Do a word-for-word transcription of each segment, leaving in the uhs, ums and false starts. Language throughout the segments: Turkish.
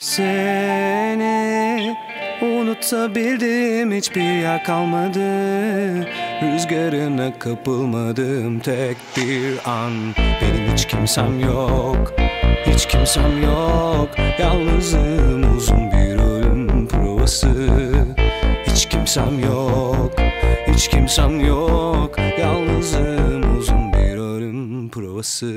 Seni unutabildim, hiçbir yer kalmadı. Rüzgarına kapılmadım tek bir an. Benim hiç kimsem yok, hiç kimsem yok. Yalnızım, uzun bir ölüm provası. Hiç kimsem yok, hiç kimsem yok. Yalnızım, uzun bir ölüm provası.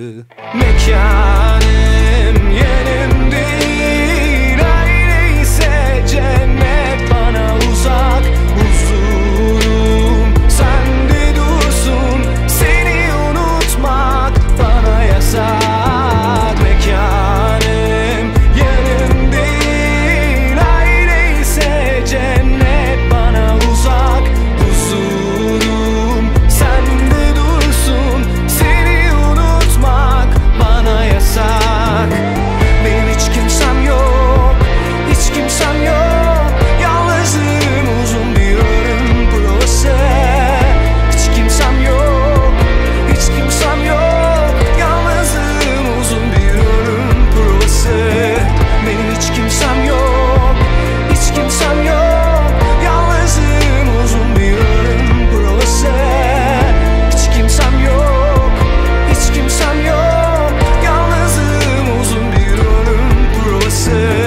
Mekanım yerim değil, öyleyse cennet bana uzak. Huzurum sende dursun, seni unutmak bana yasak. Mekanım yerim değil, öyleyse cennet bana uzak. Huzurum sende dursun, seni unutmak bana yasak. Benim hiç kimsem yok, hiç kimsem yok. Yalnızım, uzun bir ölüm provası. Hiç kimsem yok, hiç kimsem yok. Yalnızım, uzun bir ölüm provası. Benim hiç kimsem yok, hiç kimsem yok. Yalnızım, uzun bir ölüm provası. Hiç kimsem yok, hiç kimsem yok. Yalnızım, uzun bir ölüm provası.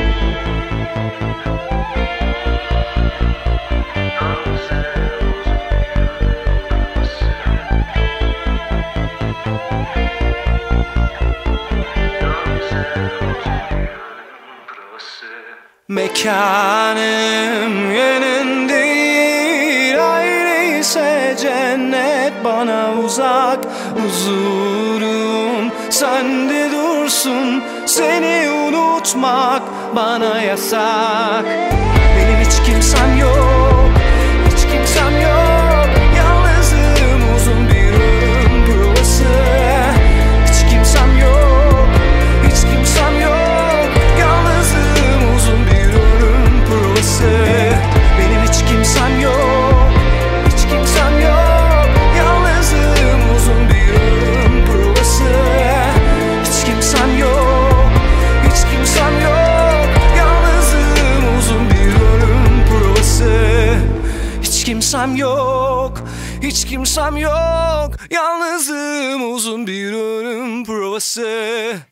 Mekanım yerin değil, öyleyse cennet bana uzak. Huzurum sende dursun, seni unutmak bana yasak. Benim hiç kimsem yok, hiç kimsem yok. Yalnızım, uzun bir ölüm provası. Hiç kimsem yok, hiç kimsem yok. Yalnızım, uzun bir ölüm provası. Benim hiç kimsem yok, hiç kimsem yok. Yalnızım, uzun bir ölüm provası. Hiç kimsem yok, hiç kimsem yok. Yalnızım, uzun bir ölüm provası. Hiç kimsem yok, hiç kimsem yok. Yalnızım, uzun bir ölüm provası.